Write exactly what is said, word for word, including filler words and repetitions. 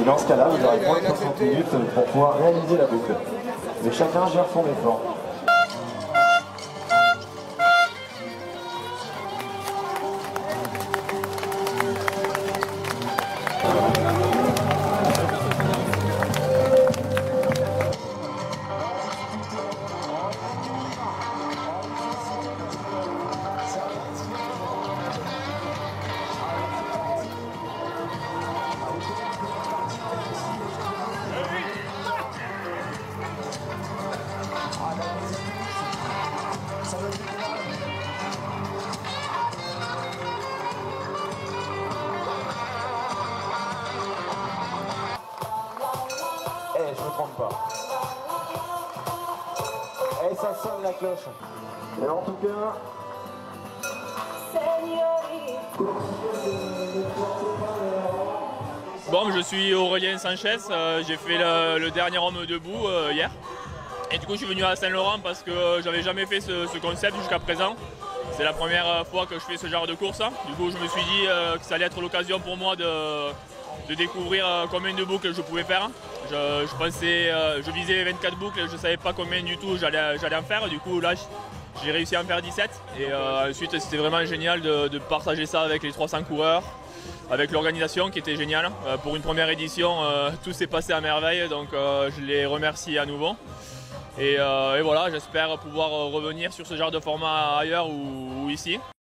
dans ce cas-là, vous aurez moins de soixante minutes pour pouvoir réaliser la boucle. Mais chacun gère son effort. Eh, je me trompe pas. Eh, ça sonne la cloche. Et en tout cas, Bon, je suis Aurélien Sanchez, euh, j'ai fait le, le dernier homme debout euh, hier. Et du coup, je suis venu à Saint-Laurent parce que euh, j'avais jamais fait ce, ce concept jusqu'à présent. C'est la première fois que je fais ce genre de course. Du coup, je me suis dit euh, que ça allait être l'occasion pour moi de, de découvrir euh, combien de boucles je pouvais faire. Je, je pensais, euh, je visais vingt-quatre boucles, je ne savais pas combien du tout j'allais j'allais en faire. Du coup, là, j'ai réussi à en faire dix-sept. Et euh, ensuite, c'était vraiment génial de, de partager ça avec les trois cents coureurs, avec l'organisation qui était géniale. Euh, pour une première édition, euh, tout s'est passé à merveille, donc euh, je les remercie à nouveau. Et, euh, et voilà, j'espère pouvoir revenir sur ce genre de format ailleurs ou, ou ici.